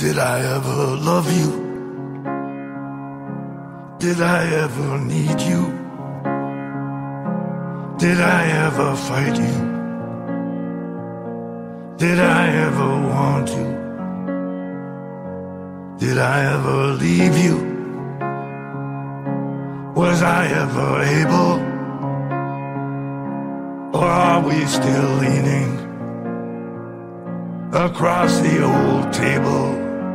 Did I ever love you? Did I ever need you? Did I ever fight you? Did I ever want you? Did I ever leave you? Was I ever able? Or are we still leaning across the old table?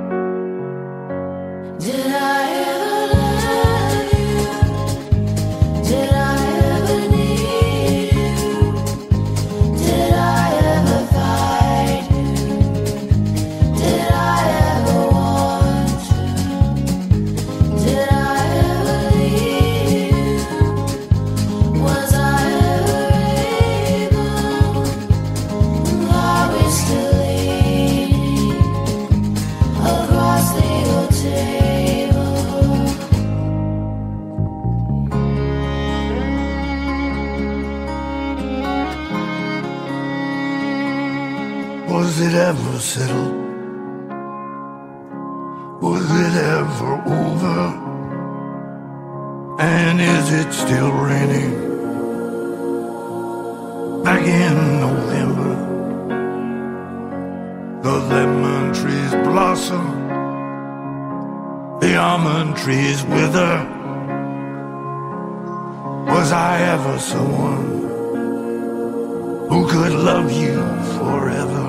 Did I ever love you? Did I ever need you? Did I ever fight you? Did I ever want you? Did I ever leave you? Was I ever able? Are we still leaning across the old table? Was it ever settled? Was it ever over? And is it still raining? Back in November, the lemon trees blossom, the almond trees wither. Was I ever someone who could love you forever?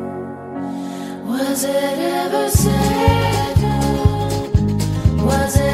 Was it ever settled? Was it